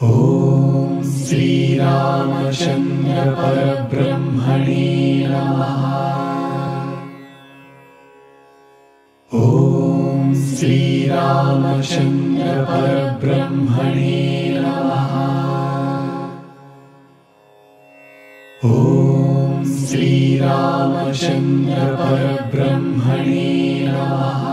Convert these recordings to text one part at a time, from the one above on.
ఓం శ్రీరామచంద్ర పరబ్రహ్మణే నమః. ఓం శ్రీరామచంద్ర పరబ్రహ్మణే నమః. ఓం శ్రీరామచంద్ర పరబ్రహ్మణే నమః.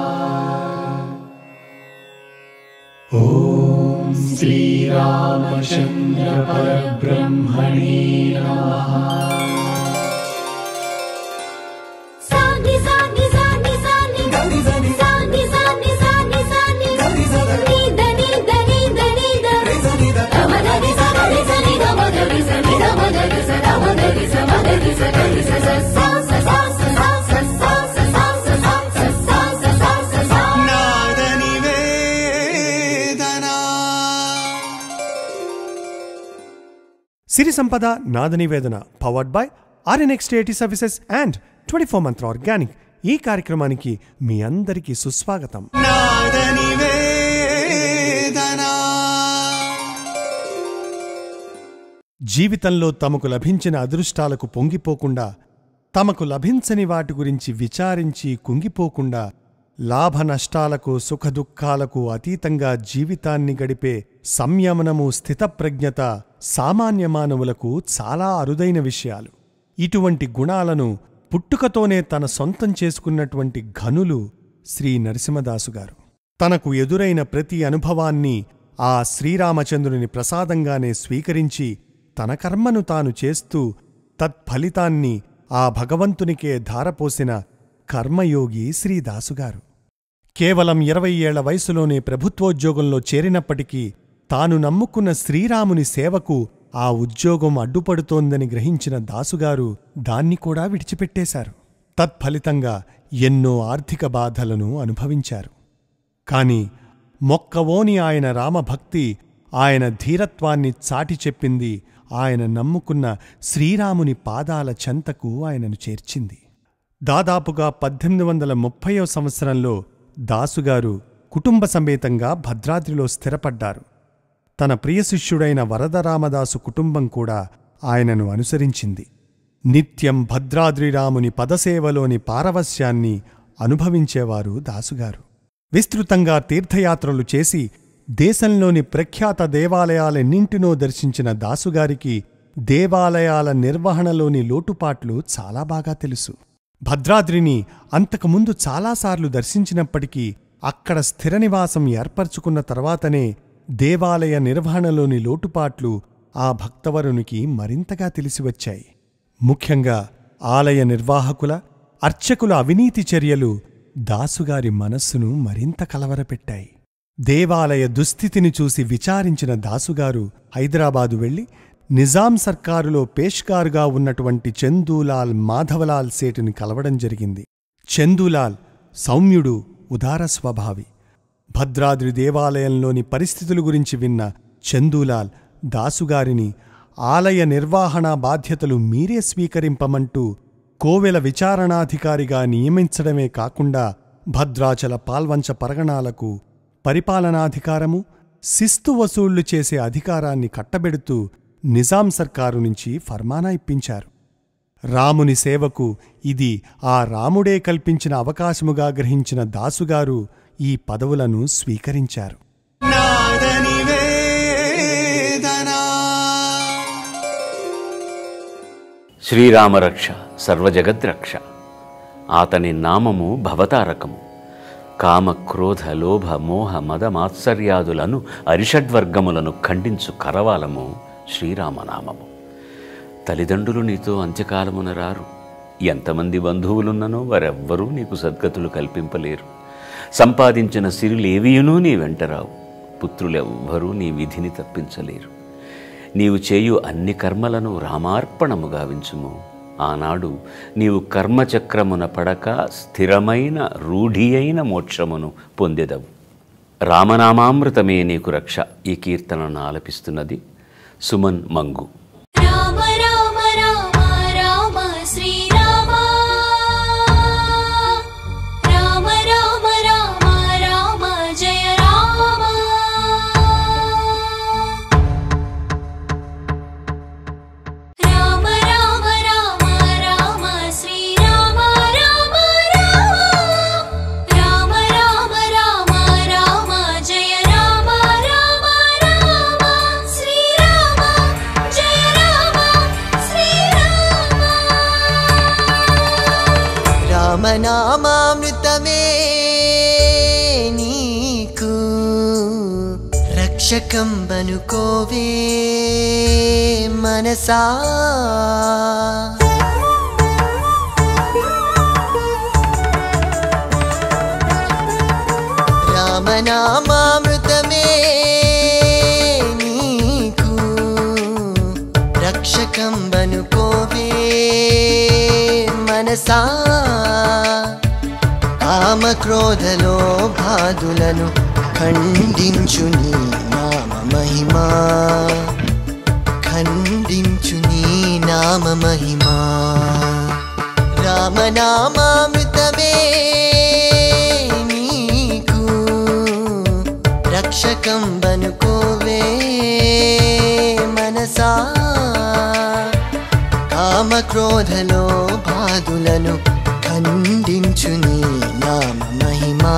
ఓం శ్రీరామచంద్ర పరబ్రహ్మణే నమః. సిరి సంపద నాద నివేదన powered by RNXT IT services and 24 Mantra organic. ఈ కార్యక్రమానికి మీ అందరికీ సుస్వాగతం. జీవితంలో తమకు లభించిన అదృష్టాలకు పొంగిపోకుండా, తమకు లభించని వాటి గురించి విచారించి కుంగిపోకుండా, లాభ నష్టాలకు సుఖదుఖాలకు అతీతంగా జీవితాన్ని గడిపే సంయమనము స్థితప్రజ్ఞత సామాన్య మానవులకు చాలా అరుదైన విషయాలు. ఇటువంటి గుణాలను పుట్టుకతోనే తన సొంతం చేసుకున్నటువంటి ఘనులు శ్రీ నరసింహదాసుగారు. తనకు ఎదురైన ప్రతి అనుభవాన్ని ఆ శ్రీరామచంద్రుని ప్రసాదంగానే స్వీకరించి తన కర్మను తాను చేస్తూ తత్ఫలితాన్ని ఆ భగవంతునికే ధారపోసిన కర్మయోగి శ్రీదాసుగారు. కేవలం 20 ఏళ్ల వయసులోనే ప్రభుత్వోద్యోగంలో చేరినప్పటికీ తాను నమ్ముకున్న శ్రీరాముని సేవకు ఆ ఉద్యోగం అడ్డుపడుతోందని గ్రహించిన దాసుగారు దాన్ని కూడా విడిచిపెట్టేశారు. తత్ఫలితంగా ఎన్నో ఆర్థిక బాధలను అనుభవించారు. కాని మొక్కవోని ఆయన రామభక్తి ఆయన ధీరత్వాన్ని చాటి చెప్పింది. ఆయన నమ్ముకున్న శ్రీరాముని పాదాల చెంతకు ఆయనను చేర్చింది. దాదాపుగా 1830వ సంవత్సరంలో దాసుగారు కుటుంబ సమేతంగా భద్రాద్రిలో స్థిరపడ్డారు. తన ప్రియ శిష్యుడైన వరదరామదాసు కుటుంబం కూడా ఆయనను అనుసరించింది. నిత్యం భద్రాద్రిరాముని పదసేవలోని పారవస్యాన్ని అనుభవించేవారు దాసుగారు. విస్తృతంగా తీర్థయాత్రలు చేసి దేశంలోని ప్రఖ్యాత దేవాలయాలెన్నింటినో దర్శించిన దాసుగారికి దేవాలయాల నిర్వహణలోని లోటుపాట్లు చాలా బాగా తెలుసు. భద్రాద్రిని అంతకుముందు చాలాసార్లు దర్శించినప్పటికీ అక్కడ స్థిర నివాసం ఏర్పరచుకున్న తర్వాతనే దేవాలయ నిర్వహణలోని లోటుపాట్లు ఆ భక్తవరునికి మరింతగా తెలిసివచ్చాయి. ముఖ్యంగా ఆలయ నిర్వాహకుల, అర్చకుల అవినీతి చర్యలు దాసుగారి మనస్సును మరింత కలవరపెట్టాయి. దేవాలయ దుస్థితిని చూసి విచారించిన దాసుగారు హైదరాబాదు వెళ్లి నిజాం సర్కారులో పేష్కారుగా ఉన్నటువంటి చందూలాల్ మాధవలాల్ సేటుని కలవడం జరిగింది. చందూలాల్ సౌమ్యుడు, ఉదార స్వభావి. భద్రాద్రి దేవాలయంలోని పరిస్థితుల గురించి విన్న చందూలాల్ దాసుగారిని ఆలయ నిర్వహణా బాధ్యతలు మీరే స్వీకరింపమంటూ కోవెల విచారణాధికారిగా నియమించడమే కాకుండా భద్రాచల పాల్వంచ పరగణాలకు పరిపాలనాధికారము, శిస్తు వసూళ్లు చేసే అధికారాన్ని కట్టబెడుతూ నిజాం సర్కారు నుంచి ఫర్మానా ఇప్పించారు. రాముని సేవకు ఇది ఆ రాముడే కల్పించిన అవకాశముగా గ్రహించిన దాసుగారు ఈ పదవులను స్వీకరించారు. శ్రీరామరక్ష సర్వజగద్రక్ష. ఆతని నామము భవతారకము. కామ క్రోధ లోభ మోహ మద మాత్సర్యాదులను అరిషడ్వర్గములను ఖండించు కరవాలము శ్రీరామనామము. తల్లిదండ్రులు నీతో అంత్యకాలమున రారు. ఎంతమంది బంధువులున్ననో వారెవ్వరూ నీకు సద్గతులు కల్పింపలేరు. సంపాదించిన సిరులేవియునూ నీ వెంటరావు. పుత్రులెవ్వరూ నీ విధిని తప్పించలేరు. నీవు చేయు అన్ని కర్మలను రామార్పణముగా వించుము. ఆనాడు నీవు కర్మచక్రమున పడక స్థిరమైన రూఢి అయిన మోక్షమును పొందెదవు. రామనామామృతమే నీకు రక్ష. ఈ కీర్తనను ఆలపిస్తున్నది సుమన్ మంగు. రామనామామృతమే నీకు రక్షకం బనుకోవే మనసా రామనామామృతమే నీకు రక్షకం బనుకోవే మనసా కామక్రోధలో బాధులను ఖండించు నీ నామ మహిమా ఖండించు నీ నామ మహిమా రామనామామృతమే నీకు రక్షకం బనుకోవే మనసా కామక్రోధలో బాధులను ఖండించు నీ నామ మహిమా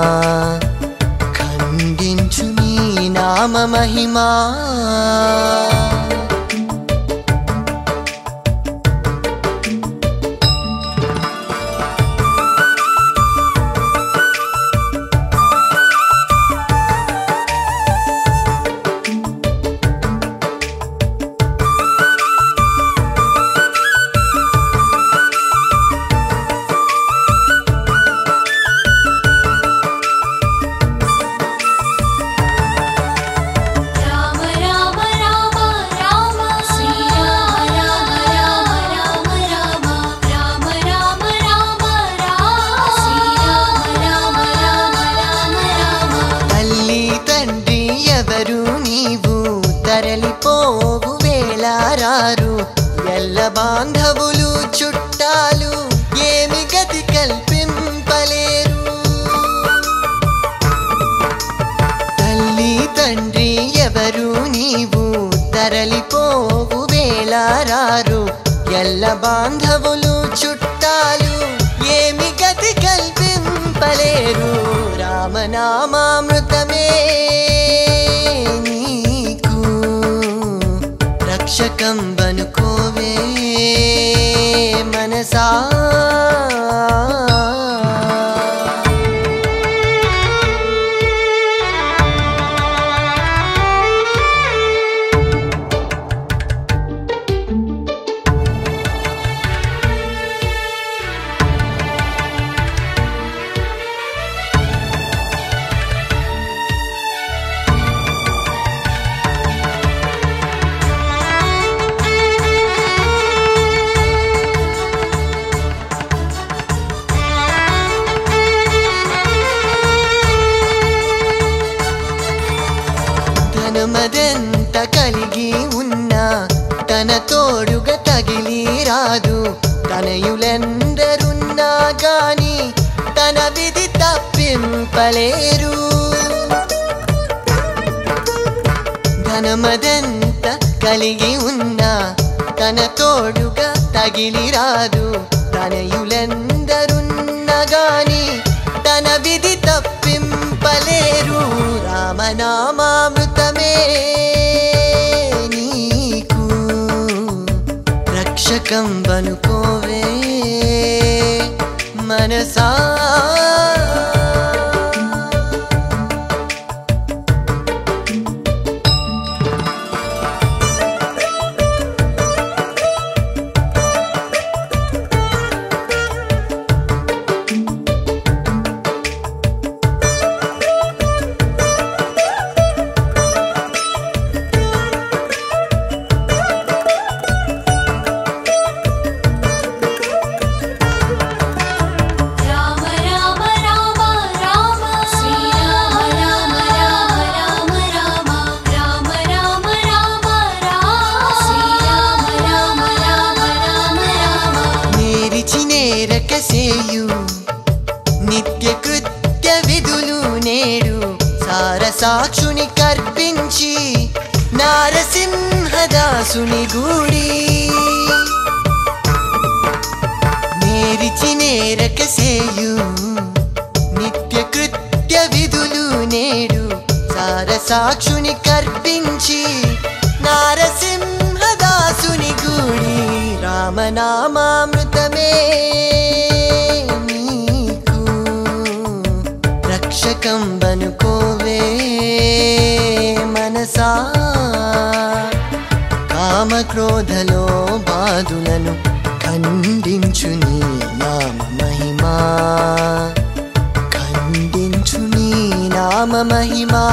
ఖండించు నీ నామ మహిమా బాంధవులు చుట్టాలు ఏమి గతి కల్పింపలేరు తల్లి తండ్రి ఎవరు నీవు తరలిపోవు వేలారారు ఎల్ల బాంధవులు చుట్టాలు ఏమి గతి కల్పింపలేరు రామనామామృతమే నీకు రక్షకం బనుకోవే మనసా ధనమదెంత కలిగి ఉన్నా తన తోడుగా తగిలి రాదు తనయులెందరున్నా గాని తన విధి తప్పింపలేరు ధనమదెంత కలిగి ఉన్నా తన తోడుగా తగిలి రాదు తనయులెందరున్నా గాని తన విధి తప్పింపలేరు రామనామామృతమే నీకు రక్షకం బనుకోవే మనసా నిత్య కృత్య విధులు నేడు సారసాక్షుని కర్పించి నారసింహదాసుని గూడి నేరిచి నేరక సేయు నిత్య కృత్య విధులు నేడు సారసాక్షుని కర్పించి నారసింహదాసుని గూడి రామనామామృతమే నీకు కామక్రోధలో బాధులను ఖండించు నీ నామ మహిమా, ఖండించు నీ నామ మహిమా.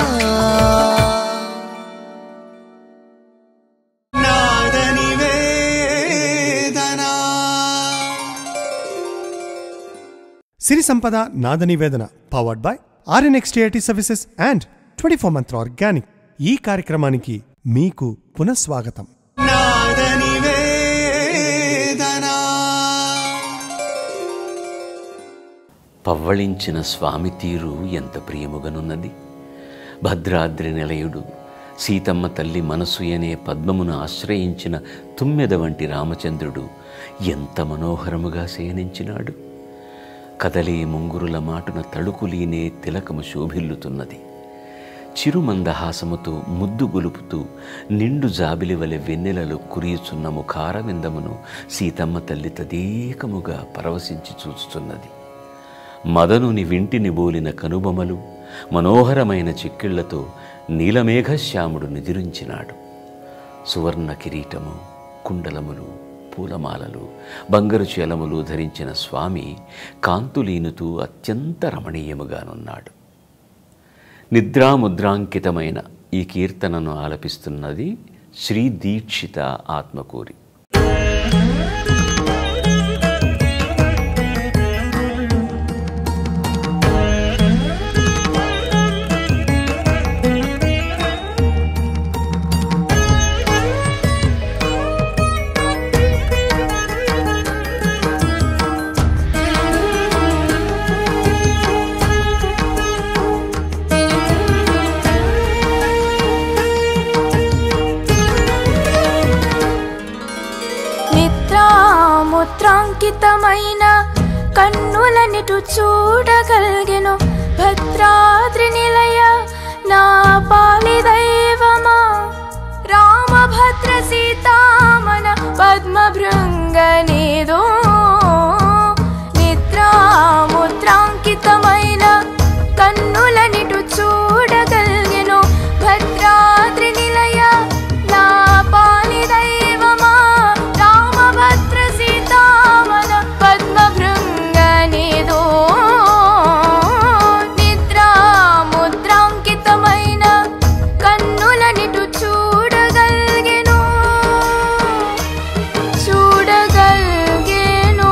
సిరి సంపద నాద నివేదన powered by RNXTIT services and 24 Mantra organic. ఈ కార్యక్రమానికి మీకు పునఃస్వాగతం. పవ్వళించిన స్వామి తీరు ఎంత ప్రియముగనున్నది. భద్రాద్రి నిలయుడు సీతమ్మ తల్లి మనసుయనే పద్మమును ఆశ్రయించిన తుమ్మెద వంటి రామచంద్రుడు ఎంత మనోహరముగా శయనించినాడు. కదలే ముంగురుల మాటున తళుకులీనే తిలకము శోభిల్లుతున్నది. చిరుమందహాసముతో ముద్దు గొలుపుతూ నిండు జాబిలి వలె వెన్నెలలు కురియుచున్న ముఖార విందమును సీతమ్మ తల్లి తదేకముగా పరవశించి చూస్తున్నది. మదనుని వింటిని బోలిన కనుబొమలు మనోహరమైన చిక్కిళ్లతో నీలమేఘశ్యాముడు నిద్రించినాడు. సువర్ణ కిరీటము, కుండలములు, పూలమాలలు, బంగారు చేలములు ధరించిన స్వామి కాంతులీనుతూ అత్యంత రమణీయముగానున్నాడు. నిద్రాముద్రాంకితమైన ఈ కీర్తనను ఆలపిస్తున్నది శ్రీ దీక్షిత ఆత్మకూరి. ముద్రాంకితమైన కన్నులనిటు చూడగలిగెను భద్రాద్రి నిలయ నా పాలి దైవమా. రామభద్ర సీతామన పద్మభృంగనేదో నిద్రాముద్రాంకితమైన కన్నులనిటు చూడగలిగెను భద్రాద్రి నిలయ నా పాలి దైవమా. రామభద్ర సీతామన పద్మభృంగనేదో నిద్రాముద్రాంకితమైన కన్నులనిటు చూడగలిగెను చూడగలిగెను.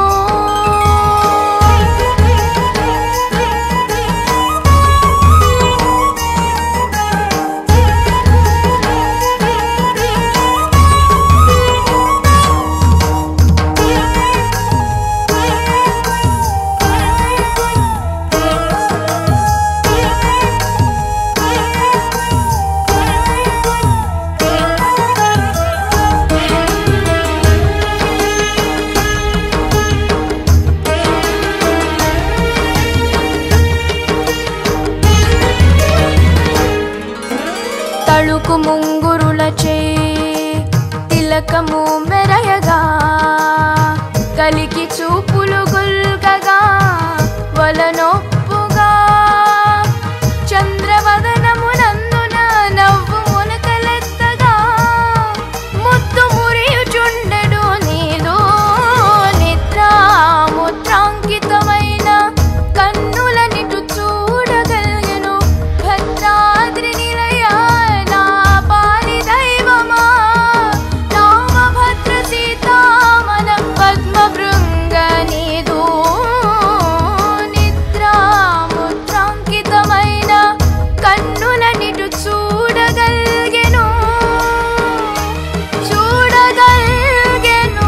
తళుకు ముంగురులచే తిలకము మెరయగా కలికి చూపులు గుల్కగా వలనొప్పుగా చంద్రవదనమునందున నవ్వు మునకలెత్తగా ముద్దు మురియుచుండెడు నీలో నిద్రాముద్రాంకితమైన కన్నులనిటు చూడగలిగెను భద్రాద్రి నిలయ నా పాలి దైవమా. రామభద్ర సీతామన పద్మభృంగనేదో నిద్రాముద్రాంకితమైన కన్నులనిటు చూడగలిగెను చూడగలిగెను.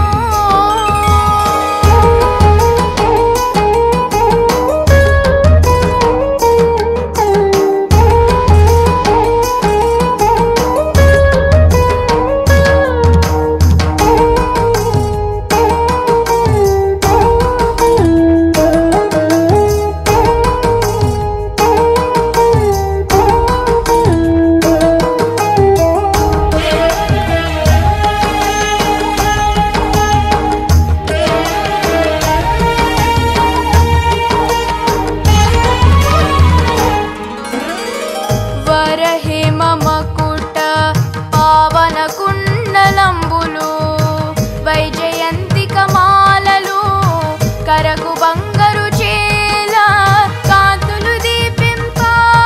వరహే మమ కుట పావన కుండల ఫలంబులు వైజయంతిక మాలలు కరకు బంగారు చేల కాంతులు దీపింప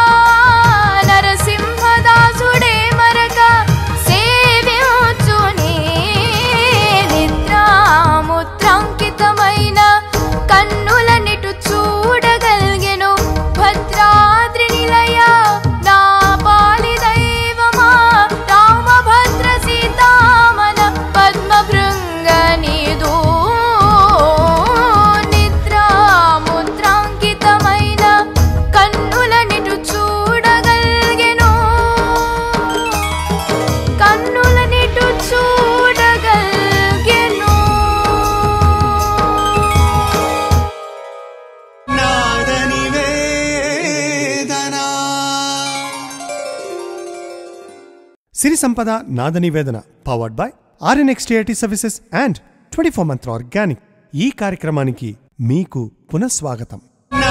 నరసింహదాసుడే మరక సేవించునే నిద్రాముద్రాంకితమైన కన్నులనిటు చూడగలిగెను భద్రాద్రి నిలయ నా పాలి దైవమా రామభద్ర సీతామన పద్మభృంగ నీదు నిద్రాముద్రాంకితమైన కన్నులనిటు చూడగలిగెను కన్నులనిటు చూడగలిగెను సిరి సంపద నాద నివేదన powered by RNXTIT services and 24 Mantra organic. ఈ కార్యక్రమానికి మీకు పునఃస్వాగతం.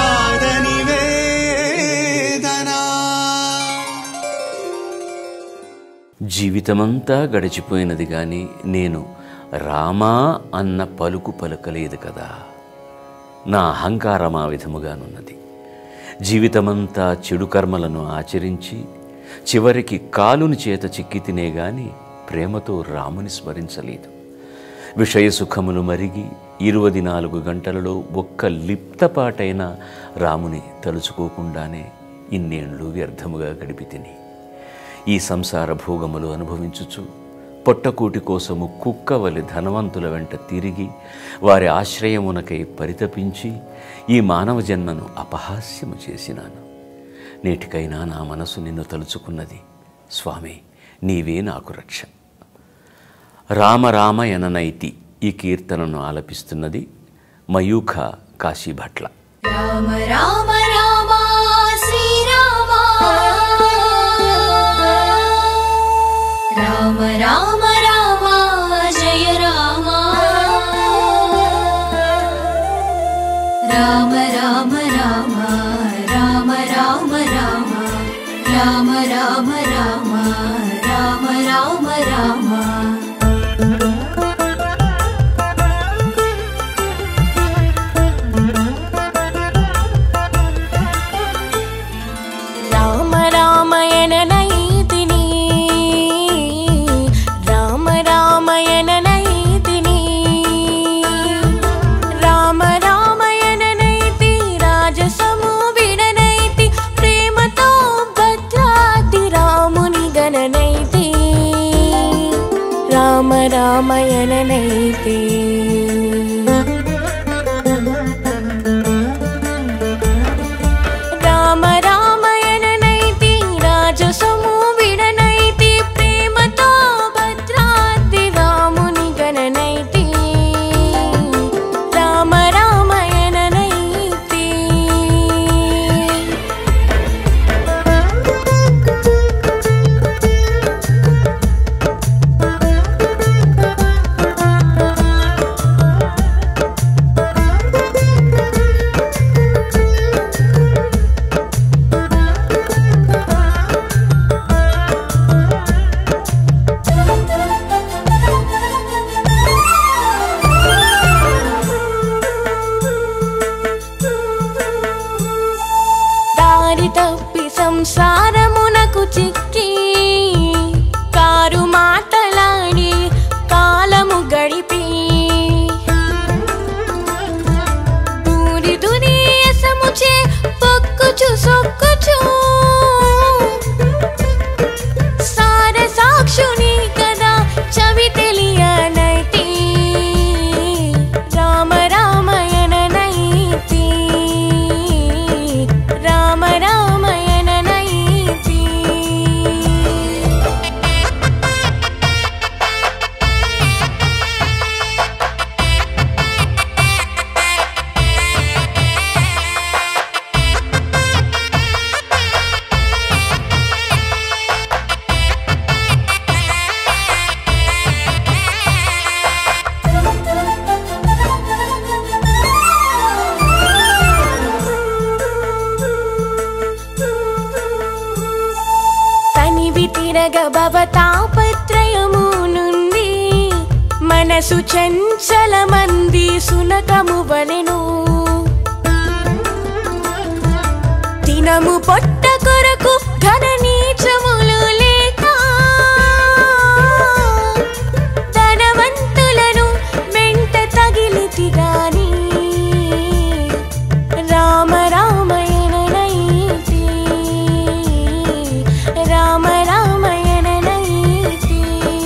జీవితమంతా గడిచిపోయినది గాని నేను రామా అన్న పలుకు పలుకలేదు కదా. నా అహంకారం ఆ విధముగానున్నది. జీవితమంతా చెడు కర్మలను ఆచరించి చివరికి కాలుని చేత చిక్కి తినే గాని ప్రేమతో రాముని స్మరించలేదు. విషయ సుఖములు మరిగి 24 గంటలలో ఒక్క లిప్తపాటైన రాముని తలుచుకోకుండానే ఇన్నేళ్ళు వ్యర్థముగా గడిపి తిని ఈ సంసార భోగములు అనుభవించుచు పొట్టకూటి కోసము కుక్కవలి ధనవంతుల వెంట తిరిగి వారి ఆశ్రయమునకై పరితపించి ఈ మానవ జన్మను అపహాస్యము చేసినాను. నేటికైనా నా మనసు నిన్ను తలుచుకున్నది. స్వామి, నీవే నాకు రక్ష. రామ రామ యననైతి ఈ కీర్తనను ఆలపిస్తున్నది మయూఖ కాశీభట్ల. రామ రామ రామ శ్రీరామ రామ రామ రామ జయ రామ రామ రామ రామ రామ రామ రామ రామ రామ రామ రామ రామ రామ రామ రామయననైతిని రామ రామయననైతిని రామ రామయననైతి రాజసము విడనైతి ప్రేమతో భద్రాద్రి రాముని గణనైతి రామ రామయననైతి రామ రామయననైతి రాజసము విడనైతి ప్రేమతో భద్రాద్రి రాముని గణనైతి రామ రామయననైతి దారి తప్పి సంసారమునకు చిక్కి కారు మాటలాడి కాలము గడిపి దూరి దురి ఎసముచే పొక్కుచు సొక్కుచు సార సాక్షుని కదా చవి తెలియనైతి రామ రామయననైతి రామ రామయననైతి తనివి తిరగ భవతాపత్రయము నుండి మనసు చంచలమంది సునకము వలెను దినము పొట్ట కొరకు ఘన నీచములు లేక ధనవంతులను వెంట తగిలితి గాని రామ రామయననైతి రామ రామయననైతి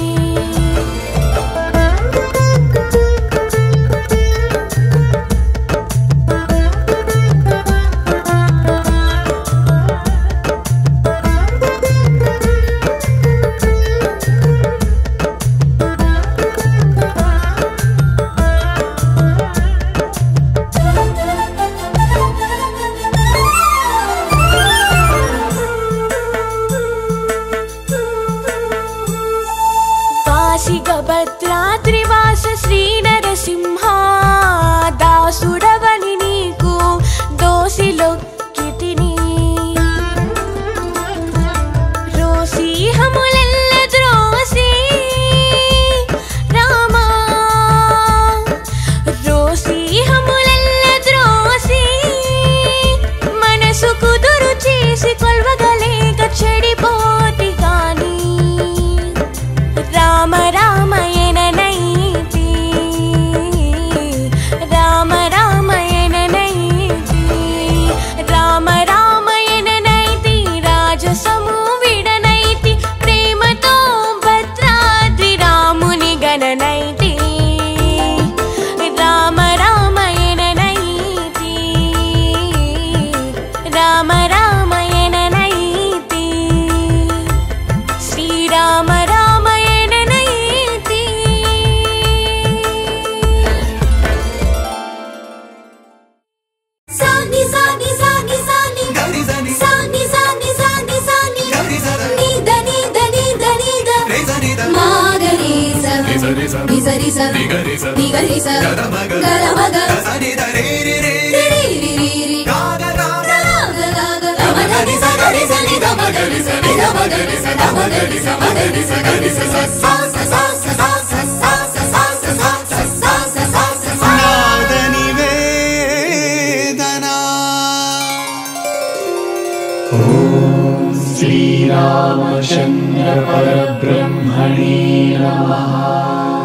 భద్రాద్రివాస శ్రీ నరసింహ దాసుడవని నీకు దోసిలొక్కితిని రోసీహములెల్ల ద్రోసి రామా రోసీహములెల్ల ద్రోసి మనసు కుదురు చేసి కొల్వగలేక చెడిపోతి గాని రామ రామయననైతి రామ రామయననైతి రామ రామయననైతి రాజసము విడనైతి ప్రేమతో భద్రాద్రి రాముని గణనైతి రామ రామయననైతి రామ రామయననైతి శ్రీరామ श्रीरामचन्द्र परब्रह्मणे नमः।